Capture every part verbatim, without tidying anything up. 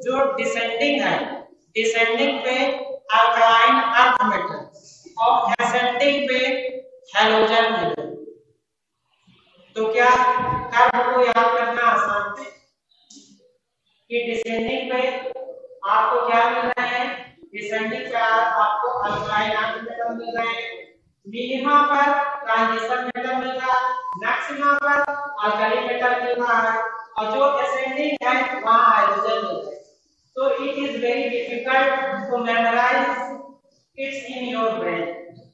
जो डिसेंडिंग है, डिसेंडिंग पे अल्कालाइन अर्थ मेटल और एसेंडिंग पे हैलोजन मेटल। तो क्या कर्व को याद करना आसान है कि डिसेंडिंग पे आपको क्या मिल रहा है, डिसेंडिंग पे आपको अल्कालाइन अर्थ मेटल मिल रहे हैं, मिनिमा पर ट्रांजिशन मेटल मिल रहा है, मैक्सिमा पर अल्काली मेटल मिल रहा है और जो एसेंडिंग है वहां हाइड्रोजन मिल रहा है। So it is very difficult to memorize it in your brain.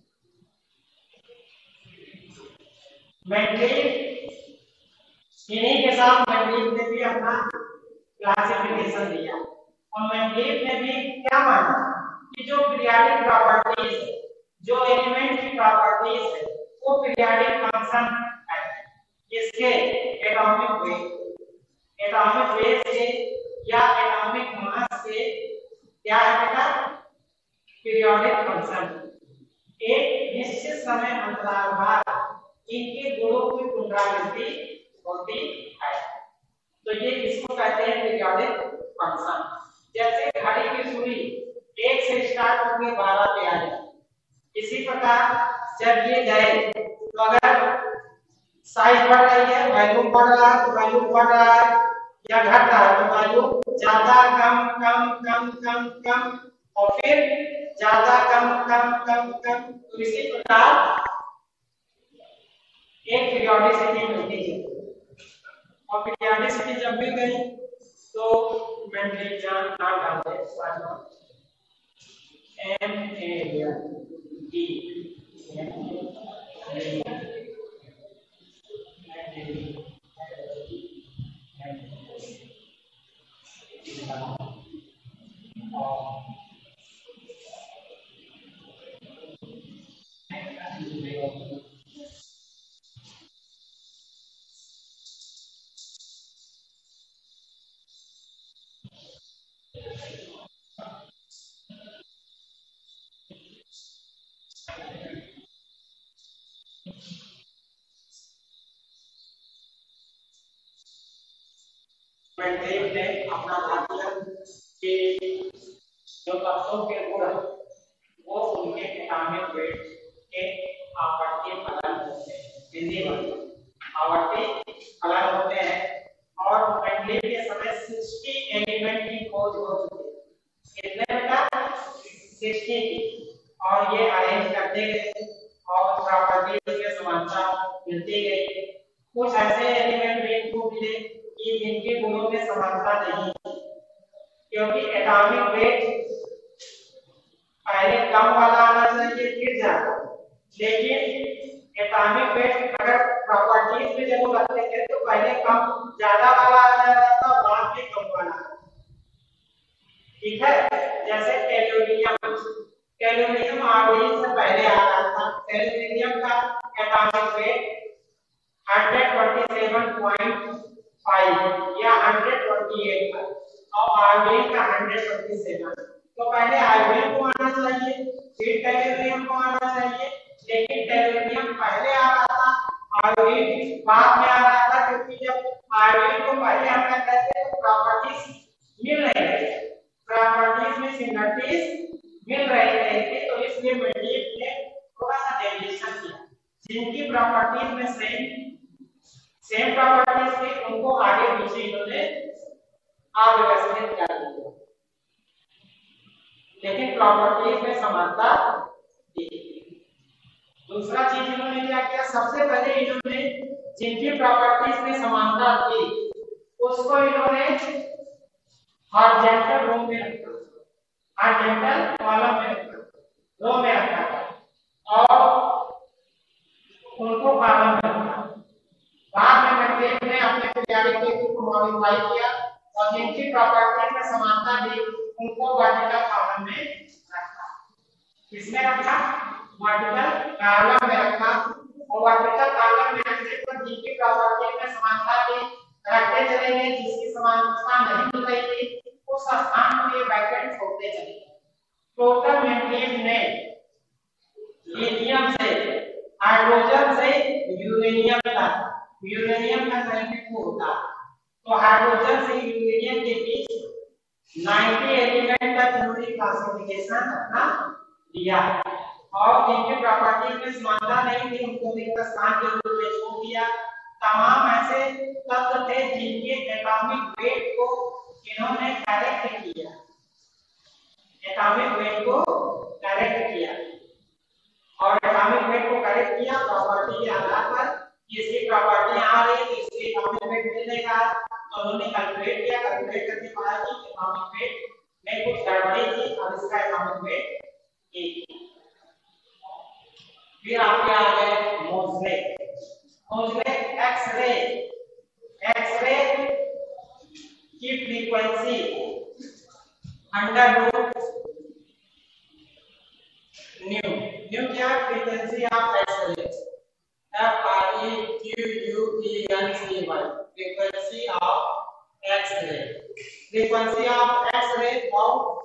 मैंड्रीव, इन्हीं के साथ मैंड्रीव ने भी अपना क्लासिफिकेशन दिया और मैंड्रीव ने भी क्या माना कि जो पीरियोडिक प्रॉपर्टीज, जो एलिमेंट की प्रॉपर्टीज है वो पीरियोडिक फंक्शन है। इसके एटॉमिक वेट, एटॉमिक वेट से या एटॉमिक मास से क्या है बेटा, पीरियोडिक फंक्शन एक निश्चित समय अंतराल बाद इनके गुणों की पुनरावृत्ति होती है। तो ये इसको कहते हैं पीरियोडिक फंक्शन। जैसे घड़ी की सुई एक से स्टार्ट होकर बारह पे आ जाए, इसी प्रकार जब ये गए तो अगर साइज बढ़ रही है, वैल्यूम बढ़ रहा है तो वैल्यूम बढ़ रहा है या घट रहा है तो वैल्यूम ज्यादा कम कम कम कम कम और फिर ज्यादा कम कम कम कम। तो इसी प्रकार एक पीरियोडिसिटी मिलती है और पीरियोडिसिटी जब मिल गई तो मैंने जान नाम डाल दिया एम ए डी मैंड्रीव ने अपना अध्ययन कि जो तत्वों के गुण वो उनके एटॉमिक वेट के आवर्ती फलन होते हैं, हिंदी में आवर्ती फलन होते हैं और मैंड्रीव के समय साठ एलिमेंट की खोज हो चुकी है। कितने बेटा? साठ की। और ये अरेंज करते गए और प्रॉपर्टीज में समानता मिलती गई। कुछ ऐसे एलिमेंट भी को मिले कि इनके गुणों में समानता नहीं, क्योंकि एटॉमिक वेट पहले कम वाला आना चाहिए फिर ज्यादा, लेकिन एटॉमिक वेट अगर प्रॉपर्टीज में जब रखते थे तो पहले कम ज्यादा वाला आ जाता था, बाद में कम वाला। ठीक है, जैसे कैलोरीनियम, कैलोरीनियम आयोडीन से पहले आ रहा था। कैलोरीनियम का एटॉमिक वेट एक सौ सत्ताईस पॉइंट पाँच या एक सौ अट्ठाईस था और आयोडीन का एक सौ सत्ताईस। तो पहले आयोडीन को आना चाहिए फिर कैलोरीनियम को आना चाहिए, लेकिन कैलोरीनियम पहले आ रहा था, आयोडीन बाद में आ रहा था, क्योंकि जब आयोडीन को पहले हम क्या कहते हैं प्रॉपर्टीज मिल रही है, प्रॉपर्टीज में सिमिलरिटीज मिल रही थे, तो इसलिए मैंड्रीव ने थोड़ा सा डेविएशन किया। जिनकी प्रॉपर्टीज में सेम सेम प्रॉपर्टीज थी उनको आगे पीछे इन्होंने अव्यवस्थित कर दिया, लेकिन प्रॉपर्टीज में समानता थी। दूसरा चीज इन्होंने क्या किया, सबसे पहले इन्होंने जिनकी प्रॉपर्टीज में समानता थी उसको इन्होंने हॉरिजॉन्टल रो में रखा, हॉरिजॉन्टल कॉलम में रखा, रो में रखा और उनको कॉलम में रखा। बाद में मैंड्रीव ने अपने पीरियोडिक टेबल को मॉडिफाई किया और जिनकी प्रॉपर्टीज में समानता थी उनको वर्टिकल कॉलम में रखा। किसमें रखा? वर्टिकल कॉलम में रखा और वर्टिकल कॉलम में रखने पर जिनकी प्रॉपर्टीज में समानता थी रखते चले गए, जिसकी समानता नहीं मिल रही थी उस स्थान पे ब्रैकेट छोड़ते चले गए। टोटल मैंड्रीव ने लिथियम से, हाइड्रोजन से यूरेनियम तक, यूरेनियम का नाइट्रेट होता तो हाइड्रोजन से यूरेनियम के बीच नब्बे एलिमेंट का इन्होंने क्लासिफिकेशन अपना दिया और इनके प्रॉपर्टीज में समानता नहीं थी, उनको एक स्थान के रूप में छोड़ दिया। तमाम ऐसे तत्व थे जिनके एटॉमिक वेट को इन्होंने करेक्ट किया, एटॉमिक वेट को करेक्ट किया और एटॉमिक वेट को करेक्ट किया प्रॉपर्टी के आधार पर। इसकी प्रॉपर्टी आ रही है, इसके एटॉमिक वेट मिलेगा तो उन्होंने कैलकुलेट किया, कैलकुलेट करके पाया कि एटॉमिक वेट में कुछ गड़बड़ी थी और इसका एटॉमिक वेट एक। फिर आपके आ गए मोज़ले। मोज़ले एक्स-रे, एक्स-रे की frequency under root nu, nu क्या frequency of X-ray, F I E Q U E N C Y, frequency of X-ray. Frequency of X-ray और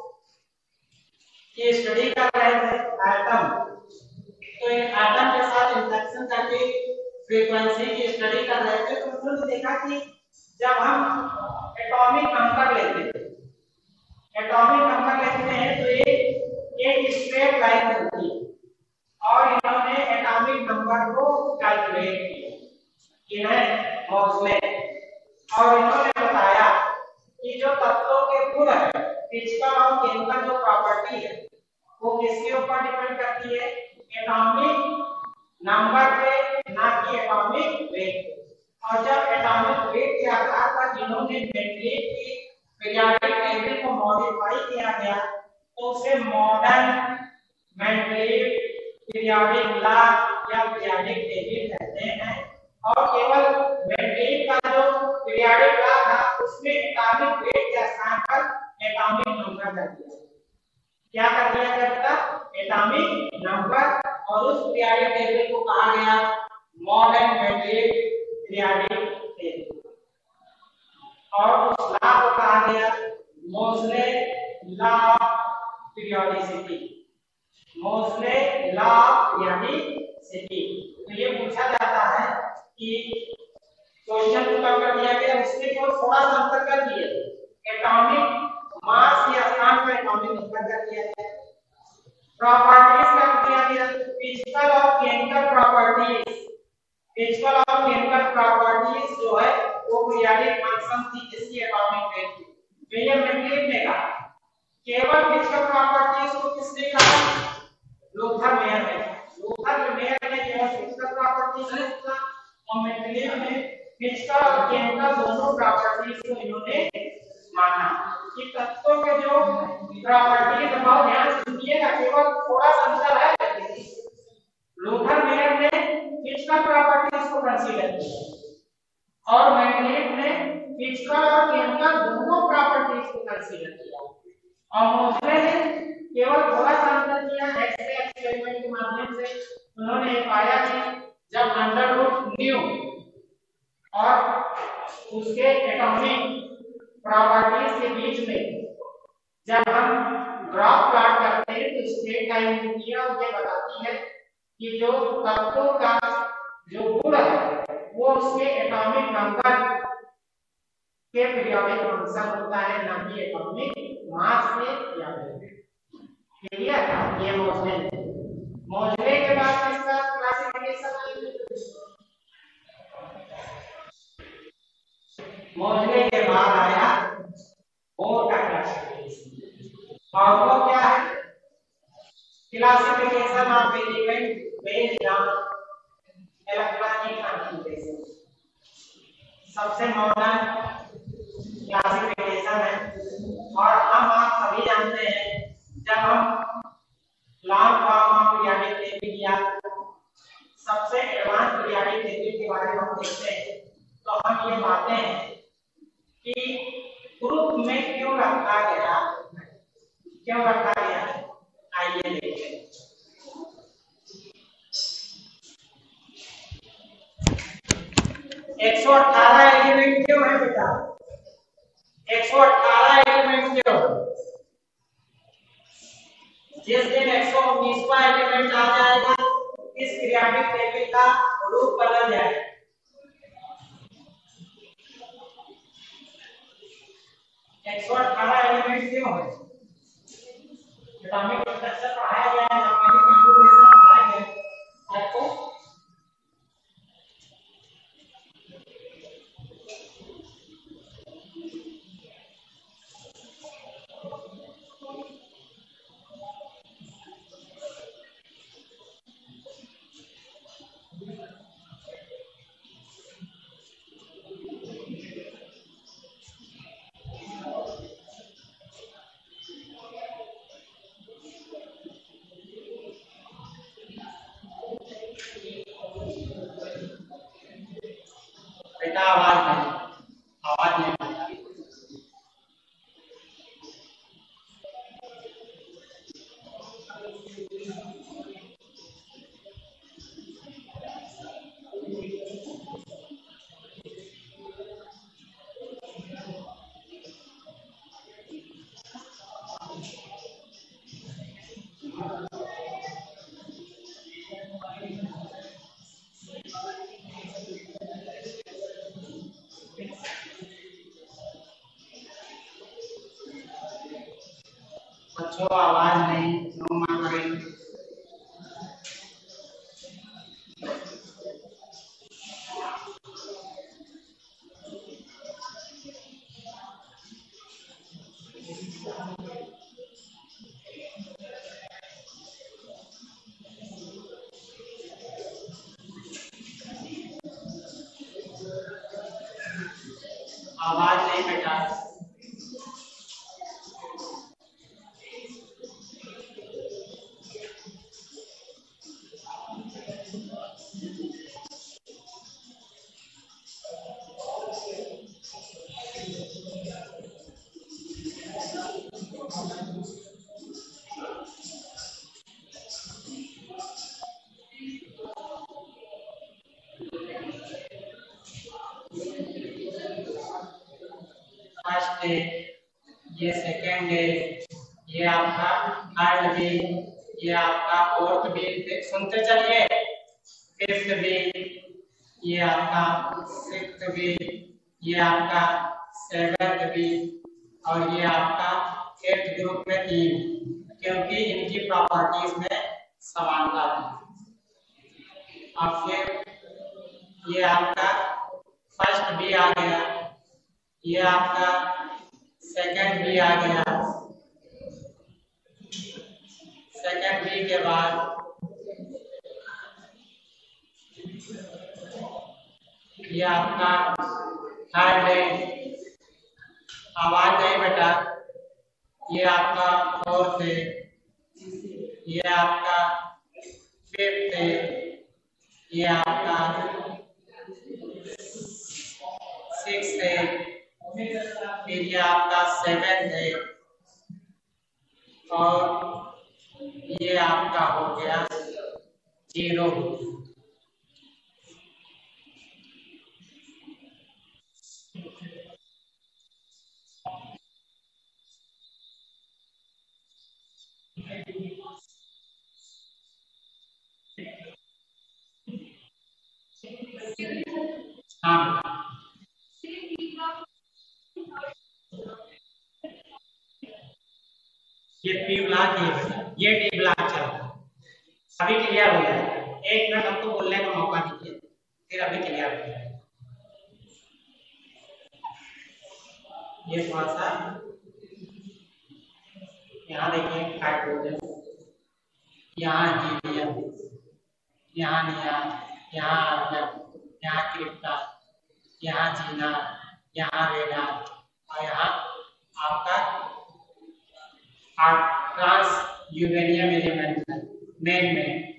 ये स्टडी कर रहे थे एटम, तो इन एटम के साथ इंटरेक्शन करके फ्रीक्वेंसी की स्टडी कर रहे थे। तो उन्होंने देखा कि जब हम एटॉमिक नंबर लेते हैं, एटॉमिक नंबर लेते हैं तो एक एक स्ट्रेट लाइन बनती है और इन्होंने एटॉमिक नंबर को कैलकुलेट किया, इन्हें मोज़ले, और इन्होंने बताया कि जो तत्वों के गुण है, फिजिकल और केमिकल जो प्रॉपर्टी है, वो किसके ऊपर डिपेंड करती है, एटॉमिक नंबर पे, ना कि एटॉमिक वेट। और जब एटॉमिक वेट के आधार पर जिन्होंने मेंडलीव की पीरियोडिक टेबल को मॉडिफाई किया गया तो उसे मॉडर्न मेंडलीव पीरियोडिक लॉ या पीरियोडिक टेबल कहते हैं। और केवल मेंडलीव का जो पीरियोडिक लॉ था उसमें एटॉमिक वेट के स्थान पर एटॉमिक नंबर कर दिया, क्या कर दिया जाता, एटॉमिक नंबर, और उस पीरियोडिक टेबल को कहा गया मॉडर्न मेंडलीव पीरियोडिक टेबल, और उस लॉ को कहा गया Moseley law of periodicity, Moseley law of periodicity. तो ये पूछा जाता है कि क्वेश्चन पुट कर दिया गया, उसमें को थोड़ा सा अंतर कर दिए, एटॉमिक मास के स्थान पर एटॉमिक नंबर कर दिया गया, प्रॉपर्टीज कर दिया गया, फिजिकल और केमिकल प्रॉपर्टीज, फिजिकल और केमिकल प्रॉपर्टीज जो है वो पीरियोडिक फंक्शन थी जिसकी एटॉमिक वेट थी। तो ये मेंडलीव ने कहा, केवल फिजिकल प्रॉपर्टीज को किसने कहा, लूथर मेयर ने, लूथर मेयर ने केवल फिजिकल प्रॉपर्टीज ने कहा और मेंडलीव ने फिजिकल और केमिकल दोनों प्रॉपर्टीज को इन्होंने माना कि तत्वों के जो प्रॉपर्टीज है, बहुत ध्यान से सुनिएगा, केवल थोड़ा सा अंतर है। लूथर मेयर ने फिजिकल प्रॉपर्टीज को कंसीडर किया और मेंडलीव ने फिजिकल और केमिकल दोनों प्रॉपर्टीज को कंसीडर किया, और मोज़ले ने केवल थोड़ा सा अंतर किया। एक्स-रे एक्सपेरिमेंट के माध्यम से उन्होंने पाया कि जब अंडर रूट न्यू और उसके एटॉमिक प्रॉपर्टीज के बीच में जब हम ग्राफ प्लॉट करते हैं तो स्ट्रेट लाइन होती है और ये बताती है कि जो तत्वों का जो गुण है वो उसके एटॉमिक नंबर के पीरियोडिक फंक्शन होता है, ना कि एटॉमिक मास के या क्लियर। ये मोज़ले मोज़ले के बाद इसका क्लासिफिकेशन है, मोज़ले के बाद आया बोर का क्लासिफिकेशन। और वो क्या है, classification of element based on electronic configuration, सबसे मॉडर्न क्लासिफिकेशन है। और हम आप सभी जानते हैं जब हम long form of periodic table या सबसे एडवांस पीरियोडिक टेबल के बारे में हम देखते हैं तो हम ये पाते हैं कि ग्रुप में क्यों रखा गया, क्यों रखा गया है, आइए देखते हैं। एक सौ अठारह एलिमेंट क्यों है बेटा, एक सौ अठारह एलिमेंट क्यों, जिस दिन एक सौ उन्नीसवां एलिमेंट आ जाएगा इस पीरियोडिक टेबल का रूप बदल जाएगा। एक सौ अठारह एलिमेंट क्यों है? एटॉमिक स्ट्रक्चर पढ़ाया गया है, ऑर्गेनिक कॉन्फ़िगरेशन पढ़ाया गया है आपको। बेटा आवाज नहीं, आवाज नहीं बच्चों, आवाज नहीं, नो मॉनिटरिंग। आवाज नहीं बेटा। फर्स्ट डे, ये सेकेंड डे, ये आपका थर्ड डे, ये आपका फोर्थ डे, सुनते चलिए। फिफ्थ डे, ये आपका सिक्स्थ डे, ये आपका सेवेंथ डे, और ये आपका एट्थ ग्रुप में तीन, क्योंकि इनकी प्रॉपर्टीज में समानता है। अब फिर ये आपका फर्स्ट बी आ गया, ये आपका सेकंड बी आ गया, सेकंड बी के बाद ये आपका थर्ड डे, आवाज नहीं बेटा, ये आपका फोर्थ है, ये आपका फिफ्थ है, ये आपका सिक्स है, फिर ये आपका सेवेंथ है, और ये आपका हो गया जीरो। हाँ, ये पी ब्लॉक है, ये डी ब्लॉक चल रहा है। अभी क्लियर हो गया? एक मिनट हमको बोलने का मौका दीजिए, फिर अभी क्लियर हो जाएगा। ये थोड़ा सा यहाँ देखिए, हाइड्रोजन, यहाँ हीलियम, यहाँ नियॉन, यहाँ आर्गन, यहाँ क्रिप्टॉन, यहाँ जीना, यहाँ रेडान, और यहाँ आपका ट्रांस यूरेनियम एलिमेंट है मेन में,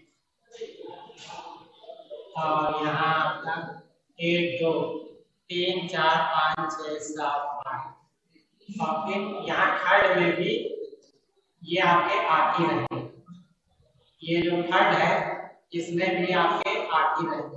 और यहाँ आपका एक दो तीन चार पाँच छः सात आठ, और फिर यहाँ थर्ड में भी ये आपके आठ ही रहेंगे। ये जो थर्ड है इसमें भी आपके आठ ही रहेंगे।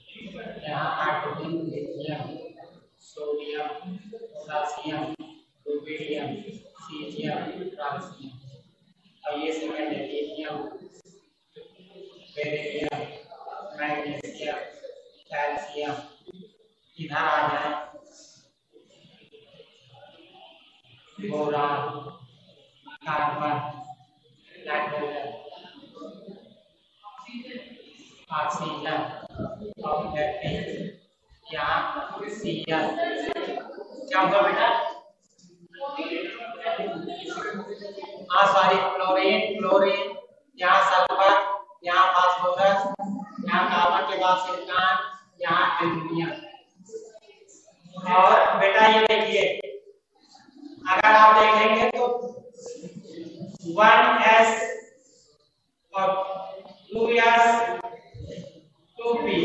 यहाँ hydrogen, lithium, sodium, potassium, lithium francium, और ये सेकंड है लिथियम, बेरिलियम, मैग्नीशियम, कैल्शियम। इधर आ जाए बोरान, कार्बन, नाइट्रोजन, ऑक्सीजन और यहाँ सीएल। क्या होगा बेटा? हाँ सॉरी, क्लोरीन, क्लोरीन, यहाँ सल्फर, यहाँ फास्फोरस, यहाँ कार्बन के बाद सिलिकॉन, यहाँ एल्यूमिनियम। और बेटा ये देखिए, अगर आप देखेंगे तो वन एस और टू एस टू पी,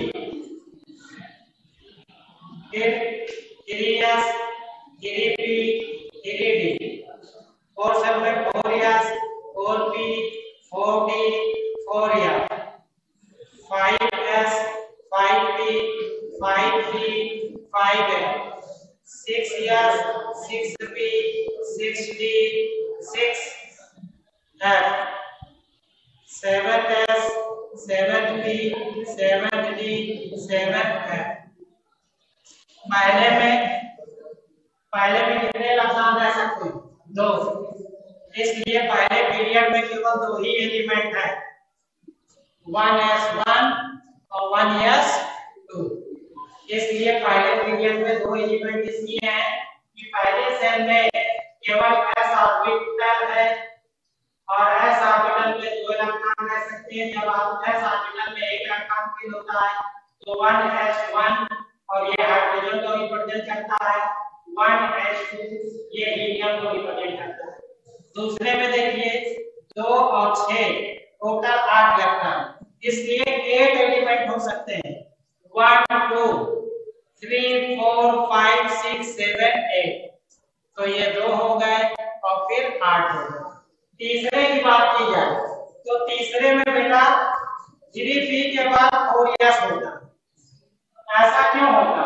फिर three S three P three D, four sulphate four S four P four D four F, five S five P five D five F, six S six P six D six F, seven S seven P seven D seven F. पहले में पहले में कितने electron रह सकते हैं? दो। इसलिए पहले पीरियड में केवल दो ही एलिमेंट है, वन एस वन और वन एस टू। इसलिए पहले पीरियड में दो एलिमेंट इसलिए हैं कि पहले सेल में केवल एस ऑर्बिटल है और एस ऑर्बिटल में दो इलेक्ट्रॉन रह सकते हैं। जब आप एस ऑर्बिटल में एक इलेक्ट्रॉन फिल होता है तो वन एच वन, और ये हाइड्रोजन को रिप्रेजेंट करता है, वन एच टू ये हीलियम को रिप्रेजेंट करता है। दूसरे में देखिए दो और छह, टोटल आठ इलेक्ट्रॉन, इसलिए एट एलिमेंट हो सकते हैं, one two three four five six seven eight. तो ये दो हो गए और फिर आठ हो गए। तीसरे की बात की जाए तो तीसरे में बेटा थ्री पी के बाद फोर एस होगा। ऐसा क्यों होता?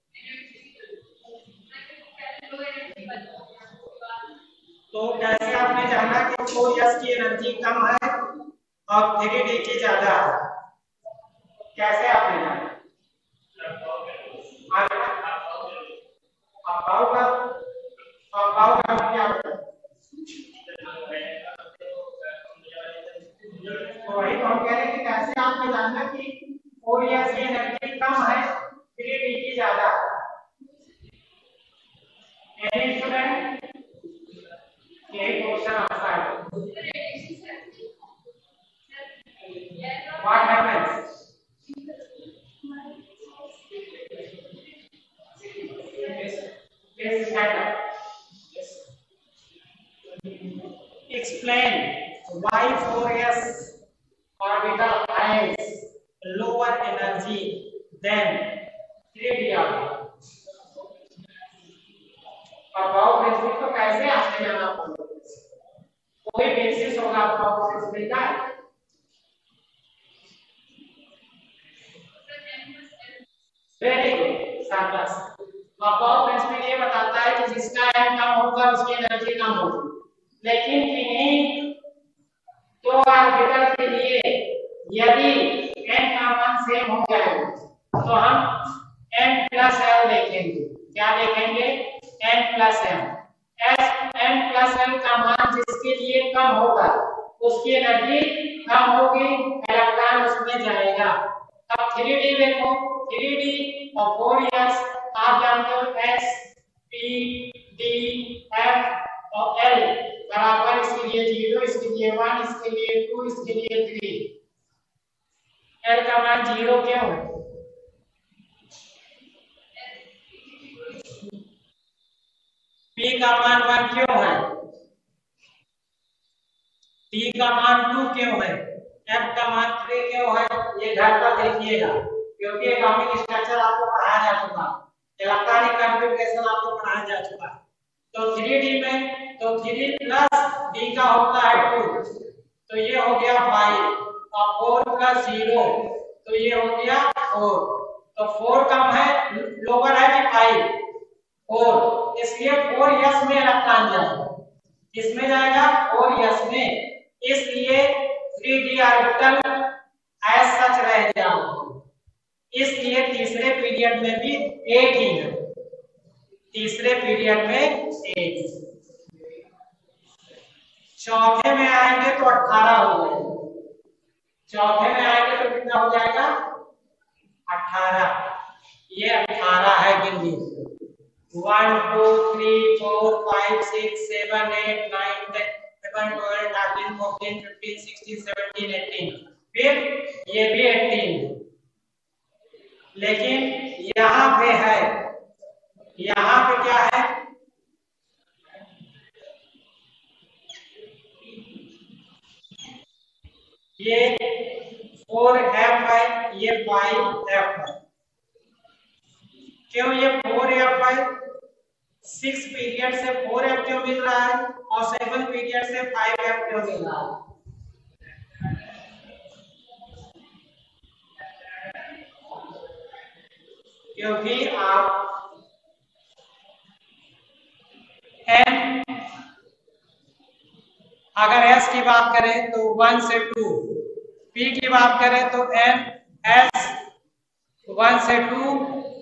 तो कैसे आपने जाना कि फोर एस की एनर्जी कम है और थ्री डी की ज्यादा है? कैसे आपने जाना? अबाउट अबाउट क्या होता है? तो वही तो हम कह रहे हैं कि कैसे आपने जाना कि फोर एस की एनर्जी कम है, थ्री डी की ज्यादा है? Any student? यही क्वेश्चन आता है। What happens? Yes, stand up. Explain why four s orbital has lower energy than three d orbital. Aufbau principle तो कैसे आपने जाना पड़ेगा? कोई बेसिस होगा आपका प्रिंसिपल का? वेरी गुड, शाबाश। अबाउट प्रिंसिपल ये बताता है कि जिसका एन कम होगा उसकी एनर्जी कम होगी, लेकिन किन्हीं दो ऑर्बिटल के लिए यदि एन का मान सेम हो जाएगा तो हम एन प्लस एल देखेंगे। क्या देखेंगे? n plus m। s n plus m का मान जिसके लिए कम होगा उसकी एनर्जी कम होगी, इलेक्ट्रॉन उसमें जाएगा। अब थ्री डी देखो, थ्री डी और फोर एस आप जानते हो, s p d f और l बराबर, इसके लिए जीरो, इसके लिए वन, इसके लिए टू, इसके लिए थ्री। l का मान जीरो क्यों है? P का मान वन क्यों है? T का मान टू क्यों है? F का मान थ्री क्यों है? ये घर पर देखिएगा, क्योंकि एटॉमिक स्ट्रक्चर आपको पढ़ाया जा चुका, इलेक्ट्रॉनिक कॉन्फ़िगरेशन आपको पढ़ाया जा चुका। तो थ्री डी में तो थ्री प्लस D का होता है टू, तो ये हो गया फाइव, और फोर प्लस जीरो तो ये हो गया फोर। तो फोर कम है, लोअर है कि फाइव? फोर, इसलिए फोर एस में इलेक्ट्रॉन जाएगा। किसमें जाएगा? फोर एस में। इसलिए three d orbital as such रह जाएगा। इसलिए तीसरे पीरियड में भी एट ही है, तीसरे पीरियड में एट। चौथे में आएंगे तो अठारह हो जाएगा, चौथे में आएंगे तो कितना हो जाएगा? अठारह। ये अठारह है, गिन लीजिए। One two three four five six seven eight nine ten eleven twelve thirteen fourteen fifteen sixteen seventeen eighteen, फिर ये भी एटीन। लेकिन यहाँ पे है, यहाँ पे क्या है? ये फोर एफ है, ये फाइव एफ है। क्यों ये फोर एफ है? सिक्स पीरियड से फोर एफ क्यों मिल रहा है और सेवन पीरियड से फाइव एफ क्यों मिल रहा है? क्योंकि आप एन अगर एस की बात करें तो वन से टू, पी की बात करें तो एन एस वन से टू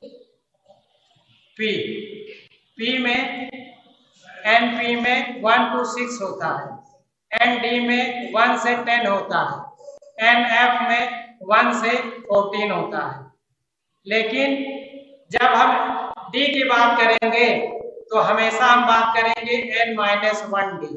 पी, पी में एन पी में वन टू सिक्स होता है, एन डी में वन से टेन होता है, एन एफ में वन से फोर्टीन होता है। लेकिन जब हम डी की बात करेंगे तो हमेशा हम बात करेंगे n minus one d,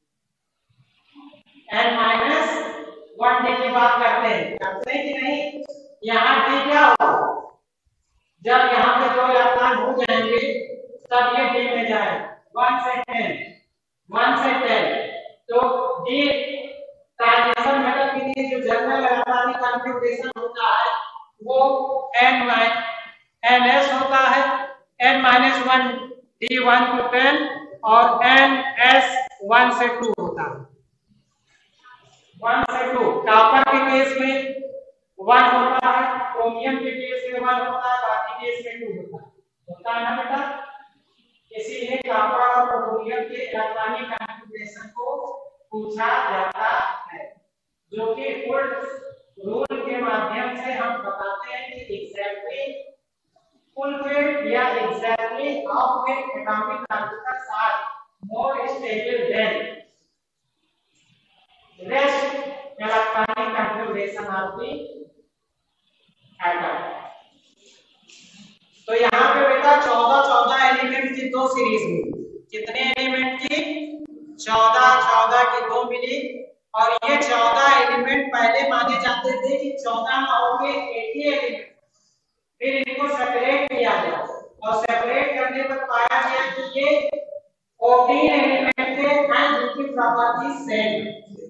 n minus one d की बात करते हैं, करते हैं कि नहीं? यहाँ डी क्या होगा? जब यहाँ पे दो इलेक्ट्रॉन हो जाएंगे तब ये डी में जाए, वन से टेन, वन से टेन। तो डी ट्रांजिशन मेटल के लिए जो जनरल इलेक्ट्रॉनिक कॉन्फ़िगरेशन होता है वो एन एन एस होता है, n minus one d one to ten और एन एस वन से टू होता है, वन से टू। कॉपर के केस में वन होता है, क्रोमियम के केस में वन होता है, बाकी केस में टू होता है, होता है ना बेटा? इसीलिए कॉपर और क्रोमियम के इलेक्ट्रॉनिक कॉन्फ़िगरेशन को पूछा जाता है, जो कि रूल के माध्यम से हम बताते हैं कि एग्जैक्टली फुल फिट या exactly half filled atomic orbitals are more stable than rest electronic configuration of the atom. तो यहाँ पे बेटा चौदह चौदह एलिमेंट की दो सीरीज मिली। कितने एलिमेंट की? चौदह चौदह की दो मिली। और ये चौदह एलिमेंट पहले माने जाते थे कि चौदह का हो गए अस्सी एलिमेंट, फिर इनको सेपरेट किया गया और सेपरेट करने पर पाया गया कि ये चौदह एलिमेंट थे हैं जिनकी property same,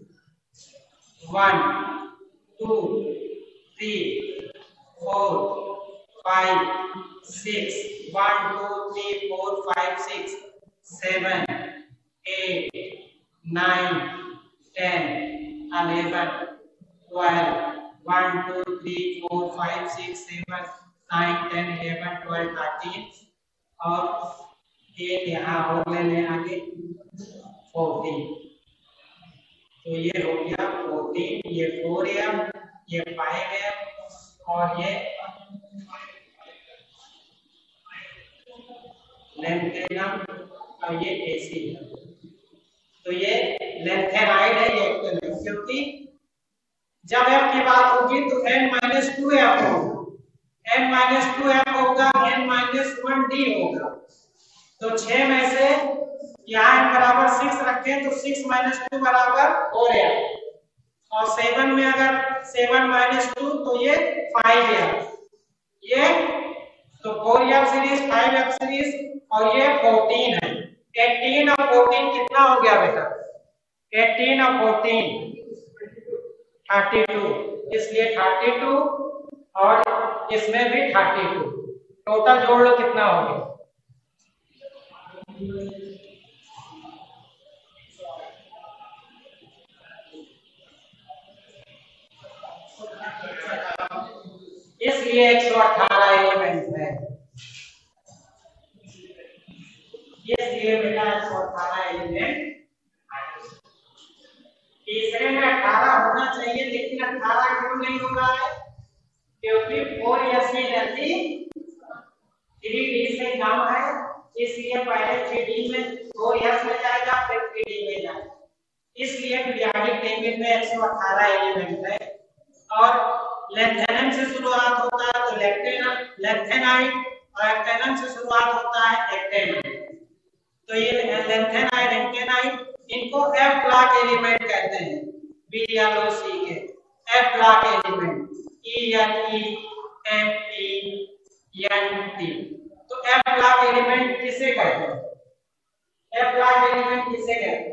one two three four five six, one two three four five six seven eight nine ten eleven twelve, one two three four five six seven nine ten eleven twelve thirteen और एक यहाँ और ले लें आगे fourteen. तो ये हो गया फोर्टीन, ये फोर एम, ये फाइव एम और ये लेंथेनम और ये एसी है। तो ये लेंथेनाइड है, ये एक्टिव है, क्योंकि जब एफ की बात होगी तो n माइनस टू एफ होगा, n माइनस टू एफ होगा, n माइनस वन डी होगा। तो छह में से यहाँ n बराबर सिक्स रखें तो सिक्स माइनस टू बराबर फोर एफ, और सेवन में अगर सेवन माइनस टू तो ये फाइव एफ, ये तो four f series five f series और ये फोर्टीन है। एटीन और फोर्टीन कितना हो गया बेटा? एटीन और फोर्टीन थर्टी टू, इसलिए थर्टी टू और इसमें भी थर्टी टू, टोटल जोड़ लो कितना हो गया? इसलिए एक सौ अठारह एलिमेंट है, इसलिए बेटा एक सौ अठारह एलिमेंट तीसरे में अठारह होना चाहिए, लेकिन अठारह क्यों नहीं हो रहा है? क्योंकि फोर एस की एनर्जी थ्री डी से कम है, इसलिए पहले थ्री डी में फोर एस में जाएगा, फिर थ्री डी में जाएगा। इसलिए पीरियोडिक टेबल में एक सौ अठारह एलिमेंट है और लेंथेनम से शुरुआत होता है तो लेक्टेनम लेंथेनाइट, और एक्टेनम से शुरुआत होता है एक्टेनाइट। तो ये लेंथेनाइट एक्टेनाइट इनको एफ ब्लॉक एलिमेंट कहते हैं, B L O C K f block element, E L E M E N T. तो एफ ब्लॉक एलिमेंट किसे कहते हैं? एफ ब्लॉक एलिमेंट किसे कहते हैं?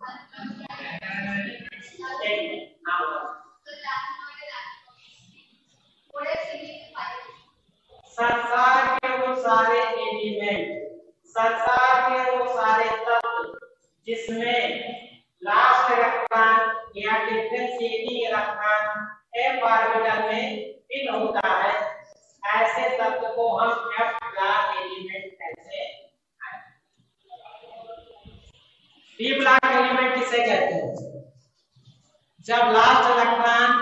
संसार के वो सारे एलिमेंट, संसार के वो सारे तत्व जिसमें लास्ट इलेक्ट्रॉन या डिफरेंशिएटिंग इलेक्ट्रॉन एफ ऑर्बिटल में फिल होता है, ऐसे तत्व को हम एफ ब्लॉक एलिमेंट कहते हैं। पी ब्लॉक एलिमेंट किसे कहते हैं? जब last electron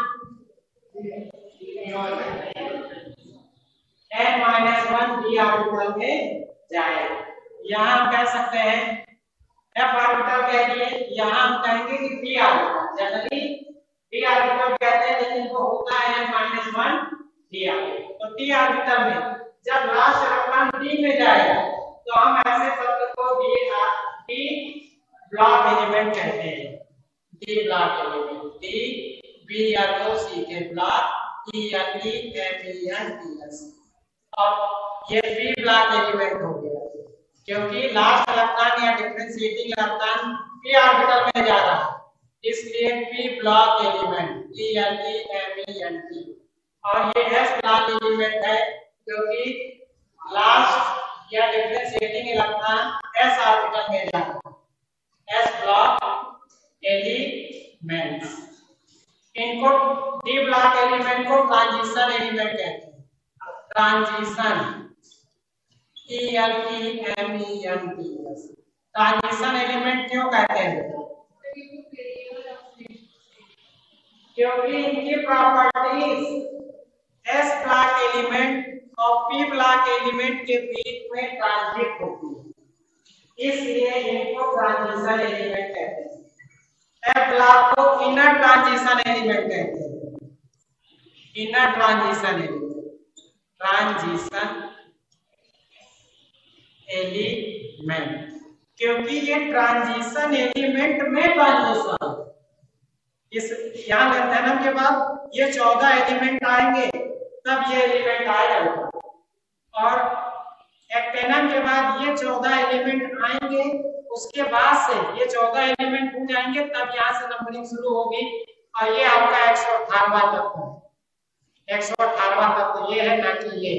n minus one d orbital में जाए। यहां हम कह सकते हैं f ऑर्बिटल कह दिए, यहां हम कहेंगे कि p orbital, generally d orbital कहते हैं, लेकिन वो होता है n minus one d orbital. तो d ऑर्बिटल में जब लास्ट इलेक्ट्रॉन d में जाएगा तो हम ऐसे तत्व को d d ब्लॉक एलिमेंट कहते हैं। d block element, d b l o c K block e n e m e n t s। और ये पी ब्लॉक एलिमेंट हो गया क्योंकि लास्ट इलेक्ट्रॉन या डिफरेंशिएटिंग इलेक्ट्रॉन पी ऑर्बिटल में जा रहा है, इसलिए p block element E L E M E N T. और ये एस ब्लॉक एलिमेंट है क्योंकि लास्ट या डिफरेंशिएटिंग इलेक्ट्रॉन एस ऑर्बिटल में जा रहा है, एस ब्लॉक एलिमेंट्स। इनको डी ब्लॉक एलिमेंट को ट्रांजिशन एलिमेंट कहते हैं। Transition E L T M E N T S। Transition element क्यों कहते हैं? क्योंकि इनकी प्रॉपर्टीज S ब्लॉक एलिमेंट और P ब्लॉक एलिमेंट के बीच में ट्रांजिट होती है, इसलिए इनको ट्रांजिशन एलिमेंट कहते हैं। F ब्लॉक को इनर ट्रांजिशन एलिमेंट कहते हैं। Inner transition element, transition element, क्योंकि ये ट्रांजिशन एलिमेंट में ट्रांजिशन, इस यहाँ लेंथेनम के बाद ये चौदह एलिमेंट आएंगे तब ये एलिमेंट आएगा, और एक्टेनम के बाद ये चौदह एलिमेंट आएंगे, उसके बाद से ये चौदह एलिमेंट हो जाएंगे तब यहाँ से नंबरिंग शुरू होगी। और ये आपका एक सौ अठारहवां तत्व है, एक सौ अठारहवां तत्व ये है, ना कि ये।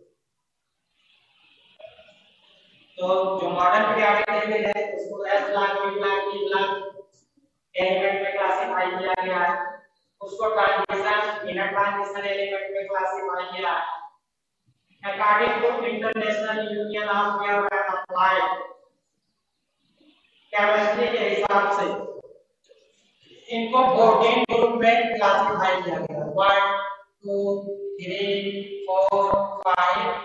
तो जो मॉडर्न पीरियोडिक टेबल है उसको s block, p block, d block element में क्लासिफाई किया गया है, उसको ट्रांजिशन इनर ट्रांजिशन एलिमेंट में क्लासिफाई किया है according to International Union of Pure and Applied Chemistry के हिसाब से इनको फोर्टीन ग्रुप में क्लासिफाई किया गया। One two three four five,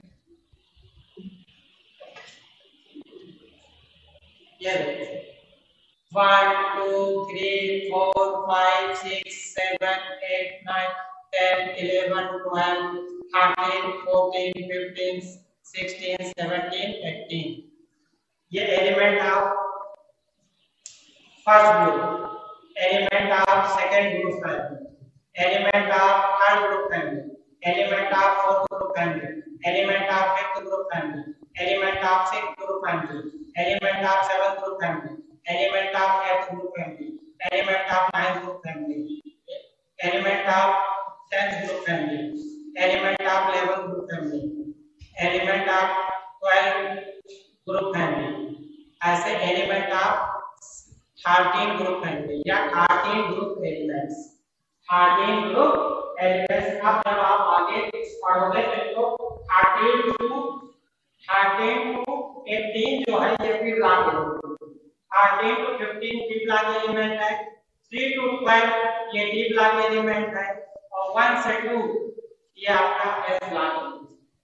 ये one two three four five six seven eight nine ten eleven twelve thirteen fourteen fifteen sixteen seventeen eighteen. ये element of first group, element of second group family, element of third group family, element of fourth group family, element of fifth group family, element of sixth group family, element of seventh group family, element of eighth group family, element of ninth group family, element of tenth group family, element of eleventh group family, element of twelfth group family, ऐसे element of thirteen group family या thirteen group elements, thirteen group elements. अब जब आप आगे पढ़ोगे तो thirteen to thirteen to eighteen जो है ये p block element, thirteen to fifteen p block element है, थ्री टू ट्वेल्व ये डी ब्लॉक एलिमेंट है और वन से टू ये आपका एस ब्लॉक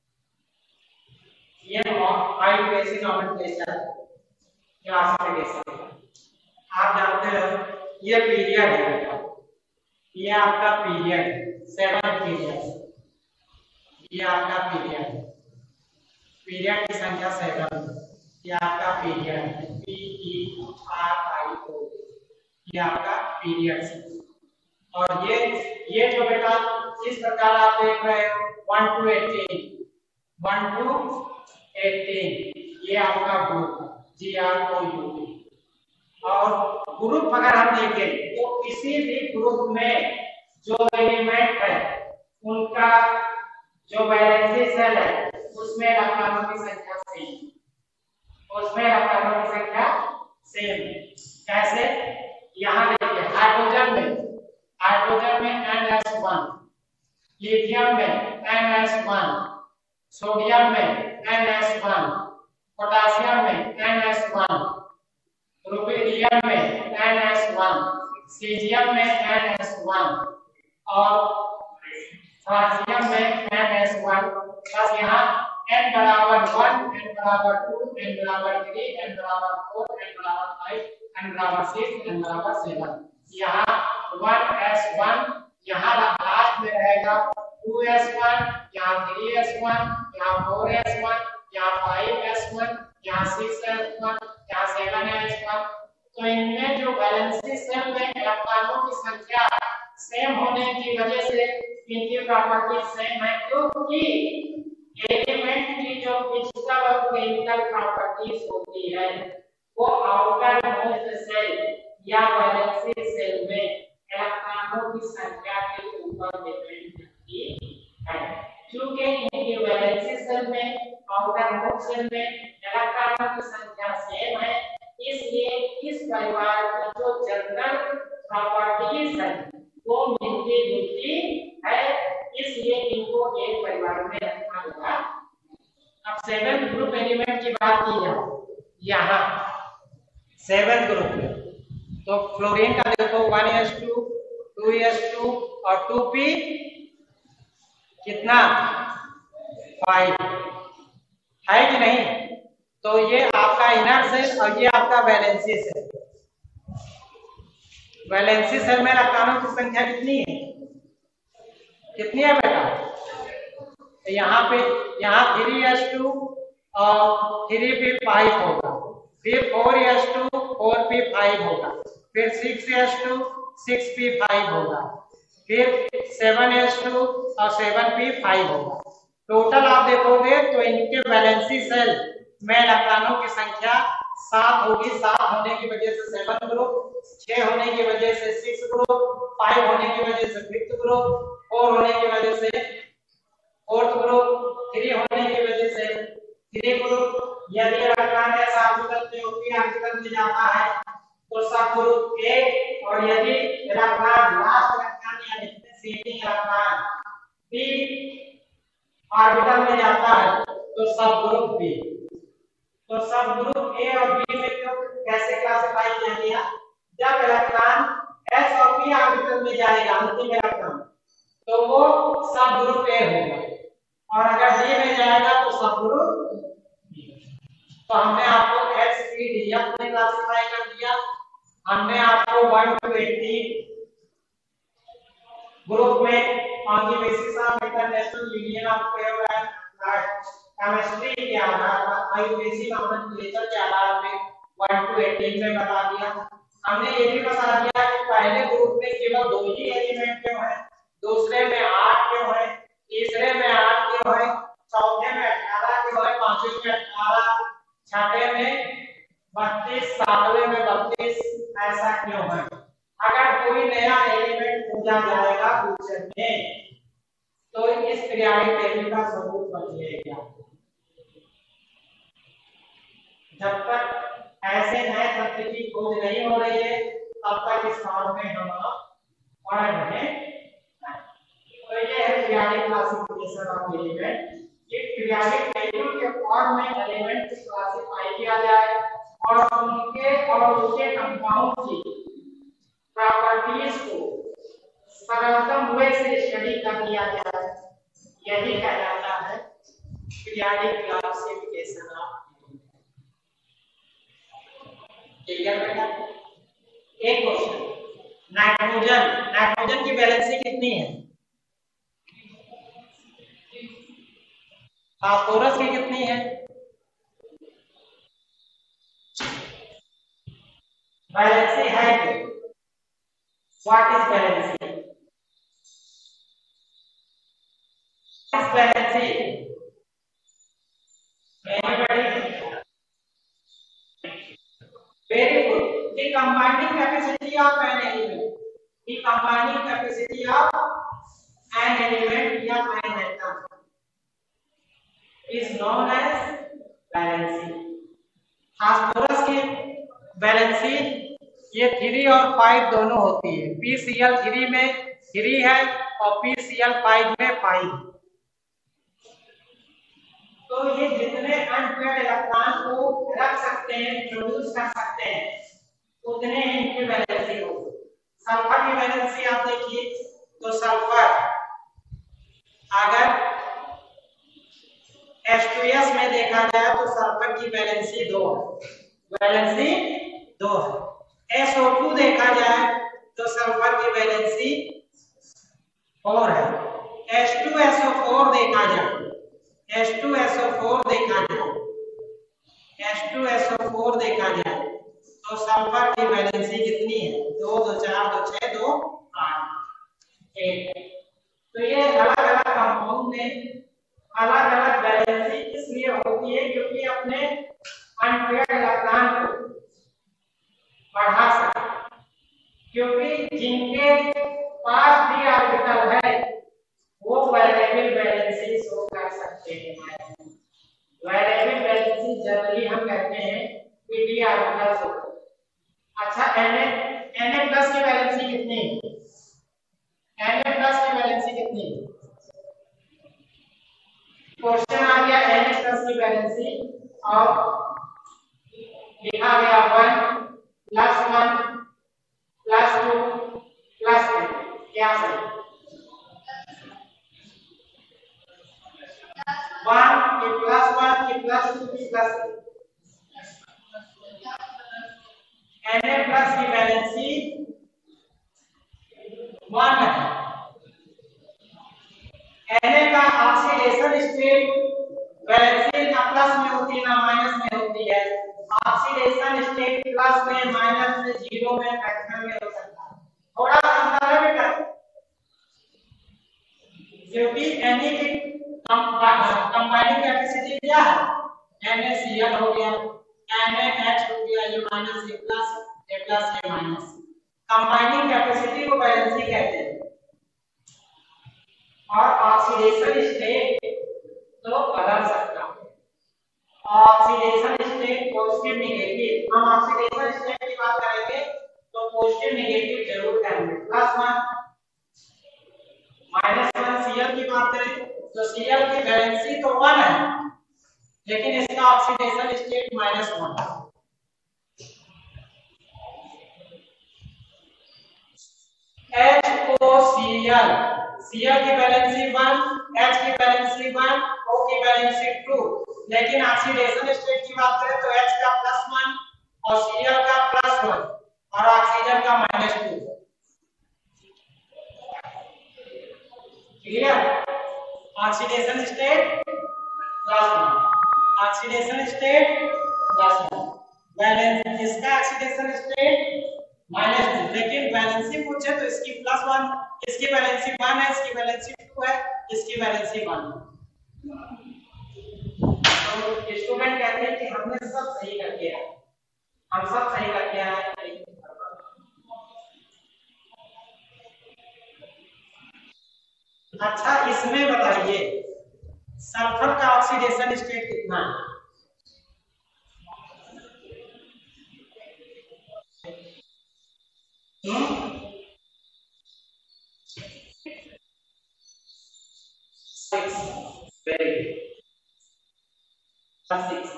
ये फाइव बेसिक नोमेनक्लेचर क्लासिफिकेशन। आप जानते हो ये पीरियड है, ये आपका पीरियड सेवन पीरियड, ये आपका पीरियड पीरियड की संख्या सेवन, ये आपका period P E R I O, ये आपका पीरियड। और ये ये जो बेटा इस प्रकार आप देख रहे हो one to eighteen, one to eighteen ये आपका group G R O U P. और ग्रुप अगर हम देखें तो किसी भी ग्रुप में जो एलिमेंट है उनका जो वैलेंसी सेल है उसमें इलेक्ट्रॉनों की संख्या सेम, उसमें इलेक्ट्रॉनों की संख्या सेम। कैसे? यहाँ देखिए हाइड्रोजन में हाइड्रोजन में एन एस वन, लिथियम में एन एस वन, सोडियम में एन एस वन, पोटेशियम में एन एस वन, रुबिडियम में एन एस वन, सीजियम में एन एस वन और फ्रांसियम में एन एस वन। बस यहाँ n बराबर वन, n बराबर टू, n बराबर थ्री, n बराबर फोर, n बराबर फाइव, n बराबर सिक्स, n बराबर सेवन। यहाँ वन एस वन, यहाँ लास्ट में रहेगा टू एस वन, यहाँ थ्री एस वन, यहाँ फोर एस वन, यहाँ फाइव एस वन, यहाँ सिक्स एस वन, यहाँ सेवन एस वन। तो इनमें जो वैलेंसी सेल में इलेक्ट्रॉनों की संख्या सेम होने की वजह से इनकी प्रॉपर्टी सेम है, क्योंकि एलिमेंट की जो फिजिकल और केमिकल प्रॉपर्टीज होती है वो आउटर मोस्ट सेल या वैलेंसी सेल में इलेक्ट्रॉनों की संख्या के ऊपर डिपेंड करती है। क्योंकि इनकी वैलेंसी सेल में आउटर मोस्ट सेल में इलेक्ट्रॉनों की संख्या सेम है, इसलिए इस परिवार की जो जनरल प्रॉपर्टीज है वो मिलती जुलती है, इसलिए इनको एक परिवार में रखा गया। अब सेवन ग्रुप एलिमेंट की बात की जाए, यहाँ सेवन ग्रुप तो फ्लोरीन का देखो one S two, two S two और टू पी कितना फाइव है कि नहीं? तो ये आपका इनर सेल और ये आपका वैलेंसी सेल। वैलेंसी सेल में इलेक्ट्रॉनों की संख्या कितनी है? कितनी है बेटा? तो यहाँ पे यहाँ थ्री एस टू और थ्री पी फाइव होगा, फिर four s two, four p five होगा, फिर six s two, six p five होगा, फिर सेवन एस टू और सेवन पी फाइव होगा। टोटल आप देखोगे तो इनके वैलेंसी सेल में इलेक्ट्रॉनों की संख्या सात होगी। सात होने की वजह से सेवन ग्रुप, छह होने की वजह से सिक्स ग्रुप, फाइव होने की वजह से फिफ्थ ग्रुप, फोर होने की वजह से फोर्थ ग्रुप, थ्री होने की वजह से थ्री ग्रुप। यदि इलेक्ट्रॉन एस ऑर्बिटल में पी ऑर्बिटल में जाता है तो सब ग्रुप ए, और यदि इलेक्ट्रॉन लास्ट इलेक्ट्रॉन या रिसीविंग इलेक्ट्रॉन पी ऑर्बिटल में जाता है तो सब ग्रुप बी। तो सब ग्रुप ए और बी में कैसे क्लासिफाई किया गया? जब इलेक्ट्रॉन एस और पी ऑर्बिटल में जाएगा अंतिम इलेक्ट्रॉन तो वो सब ग्रुप ए होगा, और अगर डी में जाएगा तो सब ग्रुप बी। तो हमने आपको एक्स पी डी एफ में क्लासिफाई कर दिया। हमने आपको वन टू एटीन ग्रुप में on the basis of International Union of Chemistry के आधार पर आईयूसीएन नोमेनक्लेचर के आधार पे वन टू एटीन में बता दिया। हमने ये भी बता दिया कि पहले ग्रुप में केवल दो ही एलिमेंट क्यों है, दूसरे में आठ क्यों है, तीसरे में आठ क्यों है, चौथे में अठारह क्यों है, पांचवें में अठारह, छठे में बत्तीस, सातवें में बत्तीस, ऐसा क्यों है? अगर कोई नया एलिमेंट पूछा जाएगा फ्यूचर में तो इस पीरियोडिक टेबल का सबूत बचिएगा। जब तक ऐसे नए तथ्य की खोज नहीं हो रही है तब तक इस फॉर्म में हम पढ़ रहे हैं। तो ये है पीरियोडिक क्लासिफिकेशन ऑफ एलिमेंट। ये पीरियोडिक टेबल के फॉर्म में एलिमेंट को क्लासिफाई किया जाए और उनके और उनके कंपाउंड की प्रॉपर्टी प्रॉपर्टीज को सरलतम वे से स्टडी कर लिया जाए, यही कहलाता है पीरियोडिक क्लासिफिकेशन ऑफ। ठीक है बेटा। एक क्वेश्चन, नाइट्रोजन नाइट्रोजन की वैलेंसी कितनी है? फास्फोरस की कितनी है? वैलेंसी है क्या? What is valency? इस valency anybody? Very good. The combining capacity of an element, the combining capacity of an element या an atom is known as valency. Phosphorus की वैलेंसी ये थ्री और फाइव दोनों होती है। पी सी एल थ्री में three है और पी सी एल फाइव में फाइव। तो ये जितने अनपेयर्ड इलेक्ट्रॉन को रख सकते हैं, प्रोड्यूस कर सकते हैं, उतने इनकी वैलेंसी होगी। सल्फर की वैलेंसी आप देखिए तो सल्फर अगर एच टू एस में देखा जाए तो सल्फर की वैलेंसी दो है, वैलेंसी दो है। एस ओ टू देखा जाए तो सल्फर की वैलेंसी फोर है। H two S O four देखा जाए, H two S O four देखा जाए, H two S O four देखा जाए तो सल्फर की वैलेंसी कितनी है? दो दो चार दो छह दो आठ एक। तो ये अलग अलग कंपाउंड में अलग अलग वैलेंसी इसलिए होती है क्योंकि अपने अनपेयर्ड इलेक्ट्रॉन को बढ़ा सके, क्योंकि जिनके पास भी ऑर्बिटल है वो वेरिएबल वैलेंसी शो कर सकते हैं। वेरिएबल वैलेंसी जनरली हम कहते हैं पीडी ऑर्बिटल शो। अच्छा, Na Na प्लस की वैलेंसी कितनी है? Na प्लस की वैलेंसी कितनी है? क्वेश्चन आ गया Na प्लस की वैलेंसी और लिखा गया one plus one plus two plus three. क्या सही? वन के प्लस वन के प्लस टू के प्लस थ्री। Na प्लस की वैलेंसी वन है। Na का ऑक्सीडेशन स्टेट वैलेंसी ना प्लस में होती है ना माइनस में होती है। ऑक्सीडेशन स्टेट प्लस में, माइनस में, जीरो में, फ्रैक्शन में हो सकता है। थोड़ा अंतर है बेटा, क्योंकि Na की कंबाइनिंग कैपेसिटी क्या है? NaCl हो गया, NaH हो गया, ये minus A plus A plus A minus. Combining capacity को वैलेंसी कहते हैं। और ऑक्सीडेशन स्टेट तो बदल सकता है। ऑक्सीडेशन स्टेट पॉजिटिव नेगेटिव, हम ऑक्सीडेशन स्टेट की बात करेंगे तो पॉजिटिव नेगेटिव जरूर करेंगे। Plus one minus one Cl की बात करें तो Cl की वैलेंसी तो वन है लेकिन इसका ऑक्सीडेशन स्टेट माइनस वन है। HOCl, Cl की वैलेंसी वन, H की वैलेंसी वन, O की वैलेंसी टू, लेकिन ऑक्सीडेशन स्टेट की बात करें तो H का प्लस वन और Cl का प्लस वन और ऑक्सीजन का minus two. Clear? Oxidation state plus one, oxidation state plus one, valency इसका ऑक्सीडेशन स्टेट माइनस टू, लेकिन वैलेंसी पूछे तो इसकी प्लस वन, इसकी वैलेंसी वन है, इसकी वैलेंसी टू है, इसकी वैलेंसी वन है। तो स्टूडेंट कहते हैं कि हमने सब सही करके आए, हम सब सही करके आए। अच्छा, इसमें बताइए सल्फर का ऑक्सीडेशन स्टेट कितना है? सिक्स। Very good, six.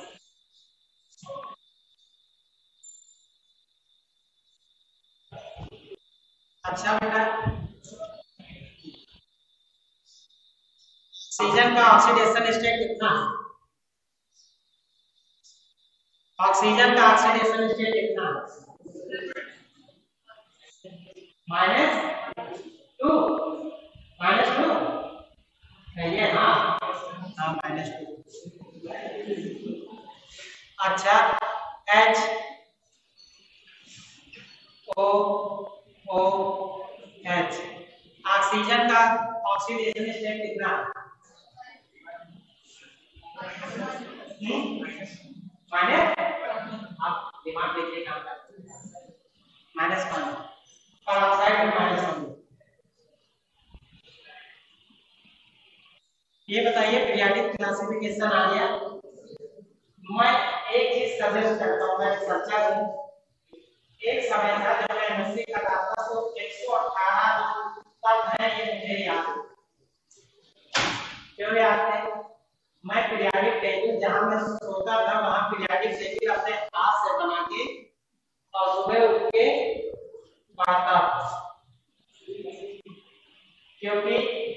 अच्छा बेटा, ऑक्सीजन का ऑक्सीडेशन स्टेट कितना है? ऑक्सीजन का ऑक्सीडेशन स्टेट कितना है? माइनस टू, माइनस टू है ये। हाँ हाँ माइनस टू। अच्छा H O O H, oxygen का ऑक्सीडेशन स्टेट कितना है? माइनस, आप दिमाग देखिए काम करते हैं, माइनस वन और ऑक्साइड में माइनस वन। ये बताइए पीरियोडिक क्लासिफिकेशन आ गया। मैं एक चीज सजेस्ट करता हूँ, मैं चर्चा करूँ। एक समय था जब मैं एमएससी कर रहा था तो एक सौ अठारह तक है, ये मुझे याद है। क्यों याद है? मैं पीरियोडिक टेबल जहां मैं सोता था वहां पीरियोडिक टेबल अपने हाथ से बना के और सुबह उठ के पढ़ता था, क्योंकि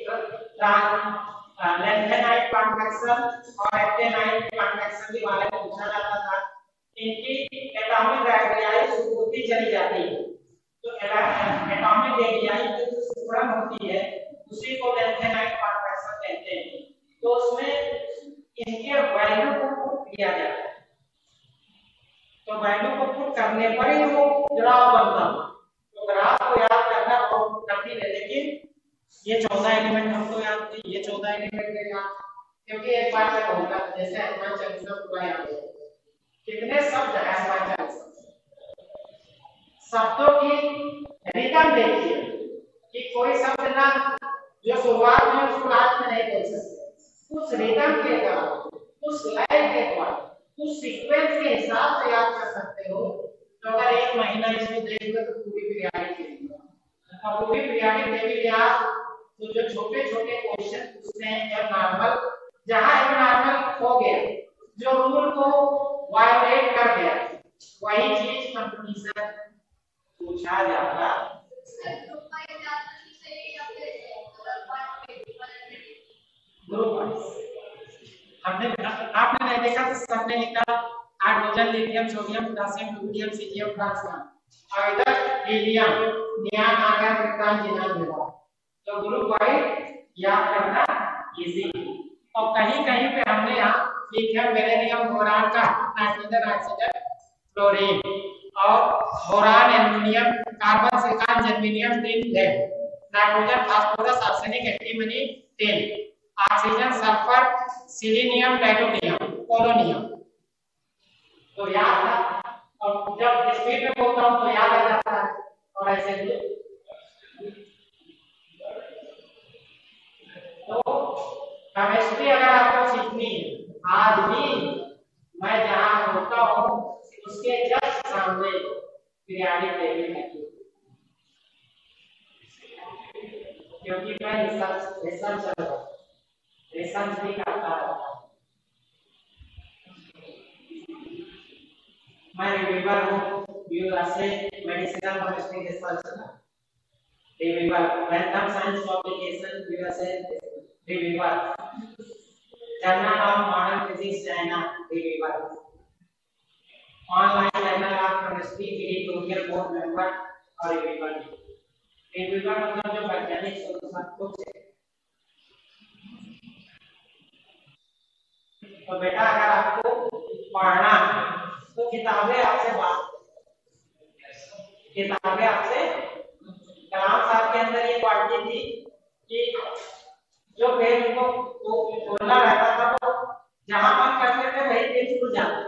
लेंथेनाइट कॉन्वेक्शन और एक्टेनाइट कॉन्वेक्शन के बारे में पूछा जाता था। इनकी एटॉमिक रेडियस होती चली जाती है, तो एटॉमिक रेडियस जो सिकुड़न होती है उसी को लेंथेनाइट कॉन्वेक्शन कहते हैं। तो उसमें इनके वैल्यू को पुट किया जाता है, तो वैल्यू को पुट करने पर ही वो ग्राफ बनता है। तो ग्राफ को याद करना बहुत कठिन है, लेकिन ये चौदह एलिमेंट हमको याद थे, ये चौदह एलिमेंट है याद, क्योंकि एक बार में होता है जैसे हिमाचल सब पूरा याद है। कितने शब्द है हिमाचल? शब्दों की रिदम देखिए कि कोई शब्द ना जो शुरुआत में उसको लास्ट में नहीं बोल सकते, उस रिदम के द्वारा, उस लय के द्वारा, उस सीक्वेंस के हिसाब से याद कर सकते हो। तो अगर एक महीना इसको देखोगे तो पूरी पीरियोडिक टेबल, और पूरी पीरियोडिक टेबल याद, तो जो छोटे छोटे क्वेश्चन पूछते हैं या नॉर्मल, जहां एक नॉर्मल हो गया, जो रूल को वायलेट कर गया, वही चीज कंपटीशन पूछा जाता है। हमने आपने नहीं देखा तो सबने लिखा हाइड्रोजन, लिथियम, सोडियम, पोटेशियम, लुटियम, सीजियम, फ्रांसियम, और इधर helium, neon, argon, krypton, xenon, xenon. तो ग्रुप वाइज याद करना इजी। और कहीं कहीं पे हमने यहाँ लिथियम, बेरिलियम, बोरान का नाइट्रोजन, ऑक्सीजन, फ्लोरीन, और boron, aluminium, carbon, silicon, germanium, tin, lead, nitrogen, phosphorus, arsenic, antimony, tin, oxygen, sulphur, selenium, titanium, polonium. तो याद है, और जब स्पीड में बोलता हूं तो याद आ जाता है, और ऐसे भी। तो केमिस्ट्री अगर आपको सीखनी है, आज भी मैं जहां होता हूं उसके जस्ट सामने पीरियोडिक टेबल है, क्योंकि मैं रिसर्च रिसर्च कर रहा हूं, रिसर्च भी करता रहता हूं। मैं रिव्यूअर हूं यूएसए मेडिसिनल केमिस्ट्री रिसर्च का reviewer, random science publication USA reviewer, journal of modern physics China reviewer, online journal of chemistry editorial board member और रिव्यूअर। रिव्यूअर मतलब जो वैज्ञानिक शोध कुछ। तो बेटा अगर आपको पढ़ना है तो किताबें आपसे बात, किताबें आपसे, कलाम साहब के अंदर ये क्वालिटी थी कि जो पेज को खोलना रहता था तो जहां मन करते थे वही पेज खुल जाता,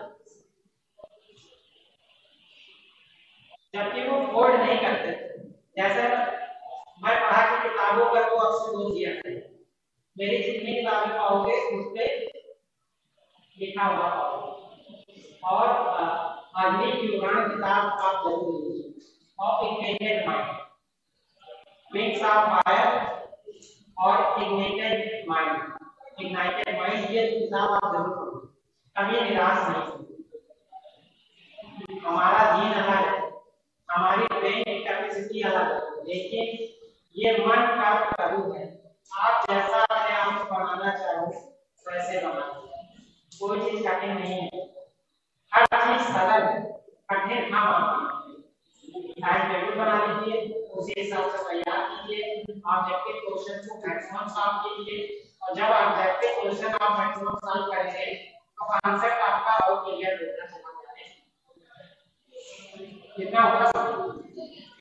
जबकि वो फोल्ड नहीं करते थे। जैसे मैं पढ़ा कि किताबों पर वो अक्सर बोल दिया था, मेरी जितनी किताबें पाओगे उस पे लिखा हुआ और अगली की उड़ान किताब आप जरूर लीजिए। और ignited mind, wings of fire और इग्निटेड माइंड, इग्नाइटेड माइंड, ये किताब आप जरूर पढ़ो, कभी निराश नहीं। हमारा जीन अलग है, हमारी ब्रेन कंप्लेक्सिटी अलग है, लेकिन ये मन का करू है। आप जैसा अपने आप को बनाना चाहो वैसे बनाओ, कोई चीज कठिन नहीं है, हर चीज सरल है, कठिन ना बनाइए। टाइम टेबल बना लीजिए, उसी हिसाब से तैयार कीजिए, ऑब्जेक्टिव क्वेश्चन को मैक्सिमम सॉल्व कीजिए, और जब ऑब्जेक्टिव क्वेश्चन आप मैक्सिमम सॉल्व करेंगे तो कॉन्सेप्ट आपका और क्लियर होता चला जाएगा। कितना होगा?